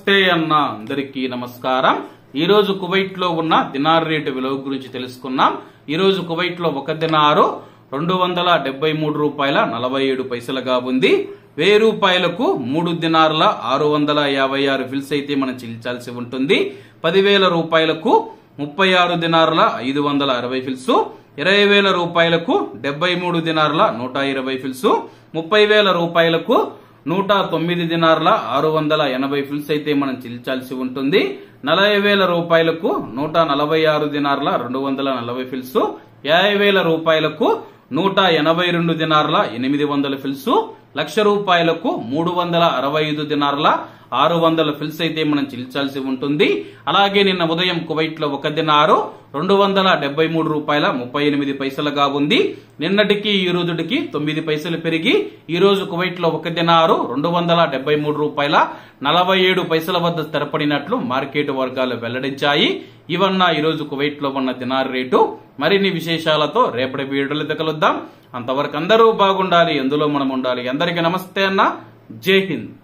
నమస్తే అన్న అందరికీ నమస్కారం। ఈ రోజు కువైట్ లో ఉన్న దినార్ రేటు విలువ గురించి తెలుసుకున్నాం। ఈ రోజు కువైట్ లో ఒక దినారు 273 రూపాయల 47 పైసలుగా ఉంది। 1000 రూపాయలకు 3 దినార్ల 656 ఫిల్స్ అయితే మనం చెల్లించాల్సి ఉంటుంది। 10,000 రూపాయలకు 36 దినార్ల 560 ఫిల్స్, 20,000 రూపాయలకు 73 దినార్ల 120 ఫిల్స్, 30,000 రూపాయలకు 109 దినార్ల 680 ఫిల్స్ అయితే మనం చెల్లించాల్సి ఉంటుంది। 40,000 రూపాయలకు 146 దినార్ల 240 ఫిల్స్, 50,000 రూపాయలకు 182 దినార్ల 800 ఫిల్స్, 1,00,000 రూపాయలకు 365 దినార్ల 600 ఫిల్స్ అయితే మనం చెల్లించాల్సి ఉంటుంది। అలాగే నిన్న ఉదయం కువైట్ లో ఒక దినారు 273 రూపాయల 38 పైసలుగా ఉంది। నిన్నటికి ఈ రోజుకి 9 పైసలు పెరిగి ఈ రోజు కువైట్ లో ఒక దినారు 273 రూపాయల 47 పైసల వద్ద స్థిరపడినట్లు మార్కెట్ వర్గాలు వెల్లడించాయి। ఇవన్న ఈ రోజు కువైట్ లో ఉన్న దినార్ రేటు। మరిన్ని విశేషాలతో రేపటి వీడియోలో కలుద్దాం। అంతవరకు అందరూ బాగుండాలి, ఎందులో మనం ఉండాలి। అందరికీ నమస్తే అన్న, జై హింద్।